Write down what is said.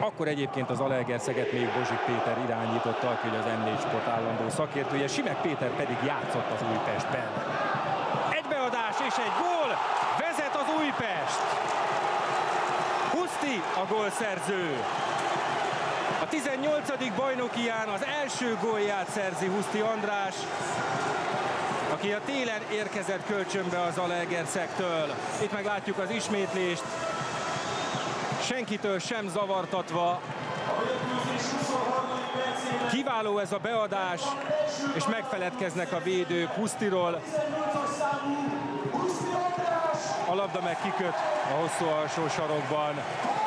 Akkor egyébként az Zalaegerszeget még Bozsik Péter irányította, aki az M4 Sport állandó szakértője, Simek Péter pedig játszott az Újpestben. Egy beadás és egy gól, vezet az Újpest! Huszti a gólszerző. A 18. bajnokián az első gólját szerzi Huszti András, aki a télen érkezett kölcsönbe az Zalaegerszegtől. Itt meglátjuk az ismétlést, senkitől sem zavartatva. Kiváló ez a beadás, és megfeledkeznek a védők Husztiról. A labda meg kiköt a hosszú alsó sarokban.